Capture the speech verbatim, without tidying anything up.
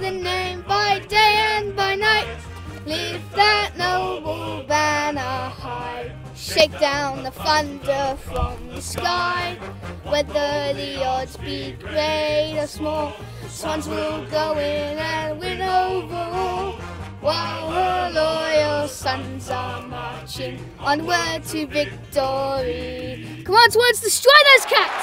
the name by day and by night. Lift that noble banner high. Shake down the thunder from the sky. Whether the odds be great or small, Swans will go in and win overall. While her loyal sons are marching onward to victory. Come on, Swans, destroy those cats!